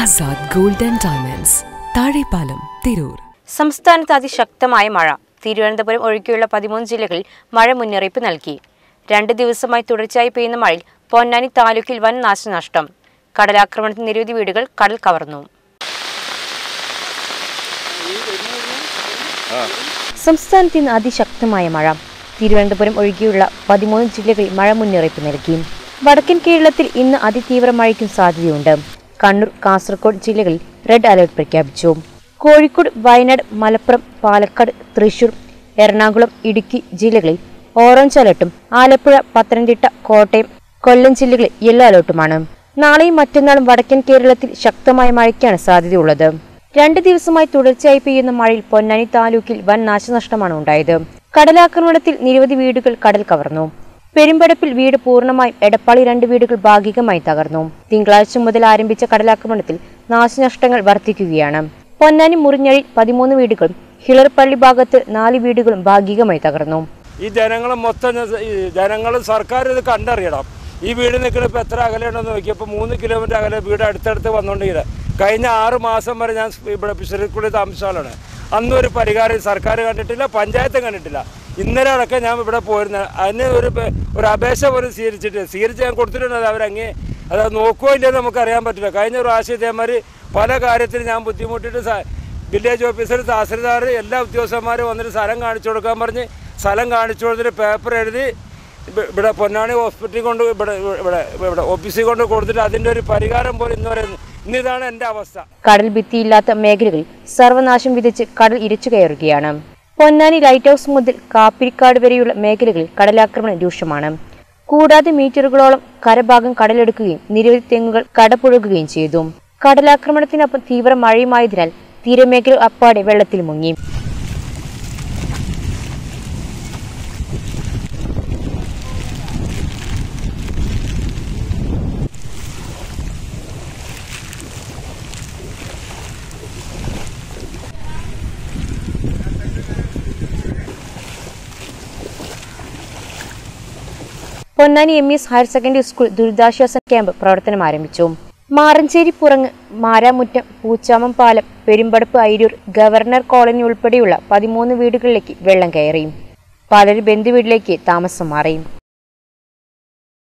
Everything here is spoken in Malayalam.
Azad gold and diamonds, Thazhepalam, Tirur. സംസ്ഥാനത്ത് അതിശക്തമായ മഴ. തിരുവനന്തപുരം ഒഴികെയുള്ള 13 ജില്ലകളിൽ മഴ മുന്നറിയിപ്പ് നൽകി. 2 ദിവസമായി തുടർച്ചയായി പെയ്യുന്ന മഴയിൽ പൊന്നാനി താലൂക്കിൽ വൻ നാശനഷ്ടം. കടലാക്രമണത്തിൽ നിരവധി വീടുകൾ കടൽ കവർന്നു. സംസ്ഥാനത്ത് ഇന്ന് അതിശക്തമായ മഴ. തിരുവനന്തപുരം ഒഴികെയുള്ള 13 ജില്ലകളിൽ മഴ മുന്നറിയിപ്പ് നൽകി. വടക്കൻ കേരളത്തിൽ ഇന്ന് അതിതീവ്ര മഴയ്ക്കും സാധ്യതയുണ്ട്. കണ്ണൂർ, കാസർഗോഡ് ജില്ലകളിൽ റെഡ് അലർട്ട് പ്രഖ്യാപിച്ചു. കോഴിക്കോട്, വയനാട്, മലപ്പുറം, പാലക്കാട്, തൃശൂർ, എറണാകുളം, ഇടുക്കി ജില്ലകളിൽ ഓറഞ്ച് അലർട്ടും ആലപ്പുഴ, പത്തനംതിട്ട, കോട്ടയം, കൊല്ലം ജില്ലകളിൽ യെല്ലോ അലർട്ടുമാണ്. നാളെയും മറ്റന്നാളും വടക്കൻ കേരളത്തിൽ ശക്തമായ മഴയ്ക്കാണ് സാധ്യതയുള്ളത്. 2 ദിവസമായി തുടർച്ചയായി പെയ്യുന്ന മഴയിൽ പൊന്നാനി താലൂക്കിൽ വൻ നാശനഷ്ടമാണ് ഉണ്ടായത്. കടലാക്രമണത്തിൽ നിരവധി വീടുകൾ കടൽ കവർന്നു. പെരുമ്പടപ്പിൽ വീട് പൂർണ്ണമായും, എടപ്പാളി 2 വീടുകൾ ഭാഗികമായി തകർന്നു. തിങ്കളാഴ്ച മുതൽ ആരംഭിച്ച കടലാക്രമണത്തിൽ നാശനഷ്ടങ്ങൾ വർദ്ധിക്കുകയാണ്. പൊന്നാനി മുറിഞ്ഞഴി 13 വീടുകളും ഹിളർപ്പള്ളി ഭാഗത്ത് 4 വീടുകളും ഭാഗികമായി തകർന്നു. ഈ ജനങ്ങളും സർക്കാർ ഇത് കണ്ടറിയണം. ഈ വീട് നിൽക്കുന്ന ഇപ്പോൾ എത്ര അകലെയുണ്ടെന്ന് നോക്കിയപ്പോൾ 3 കിലോമീറ്റർ അകലെ വീട് അടുത്തടുത്ത് വന്നുകൊണ്ടിരിക്കുന്നത്. കഴിഞ്ഞ 6 മാസം വരെ ഞാൻ ഇവിടെ ഫിഷറിക്കുള്ളിൽ താമസിച്ചാലാണ്. അന്നും ഒരു പരിഹാരം സർക്കാർ കണ്ടിട്ടില്ല, പഞ്ചായത്തും കണ്ടിട്ടില്ല. ഇന്നലെ അടക്കം ഞാൻ ഇവിടെ പോയിരുന്നു. അതിന് ഒരു അപേക്ഷ പോലും സ്വീകരിച്ച് ഞാൻ കൊടുത്തിട്ടുണ്ട്. അവരങ്ങേ അത് നോക്കുകയോ ഇല്ലെന്ന് നമുക്കറിയാൻ പറ്റില്ല. കഴിഞ്ഞ പ്രാവശ്യം ഇതേമാതിരി പല കാര്യത്തിലും ഞാൻ ബുദ്ധിമുട്ടിയിട്ട് വില്ലേജ് ഓഫീസർ, തഹസിൽദാർ, എല്ലാ ഉദ്യോഗസ്ഥന്മാരും വന്നിട്ട് സ്ഥലം കാണിച്ചു കൊടുക്കാൻ പറഞ്ഞ് സ്ഥലം കാണിച്ചു കൊടുത്തിട്ട് പേപ്പർ എഴുതി ഇവിടെ പൊന്നാനി ഹോസ്പിറ്റലിൽ കൊണ്ട് ഇവിടെ ഓഫീസിൽ കൊണ്ട് കൊടുത്തിട്ട് അതിൻ്റെ ഒരു പരിഹാരം പോലും ഇന്നിതാണ് എൻ്റെ അവസ്ഥ. കടൽ ഭിത്തിയില്ലാത്ത മേഖലകളിൽ സർവനാശം വിധിച്ച് കടൽ ഇരച്ചു കയറുകയാണ്. പൊന്നാനി ലൈറ്റ് ഹൗസ് മുതൽ കാപ്പിരിക്കാട് വരെയുള്ള മേഖലകളിൽ കടലാക്രമണം രൂക്ഷമാണ്. കൂടാതെ മീറ്ററുകളോളം കരഭാഗം കടലെടുക്കുകയും നിരവധി തെങ്ങുകൾ കടപുഴകുകയും ചെയ്തു. കടലാക്രമണത്തിനൊപ്പം തീവ്ര മഴയുമായതിനാൽ തീരമേഖല അപ്പാടെ വെള്ളത്തിൽ മുങ്ങി. Ponnani MS higher secondary school ദുരിതാശ്വാസ ക്യാമ്പ് പ്രവർത്തനം ആരംഭിച്ചു. മാറഞ്ചേരി പുറങ്ങ്, മാരാമുറ്റം, പൂച്ചാമം പാലം, പെരുമ്പടപ്പ്, അയിരൂർ, ഗവർണർ കോളനി ഉൾപ്പെടെയുള്ള 13 വീടുകളിലേക്ക് വെള്ളം കയറി. പലരും ബന്ധുവീട്ടിലേക്ക് താമസം മാറി.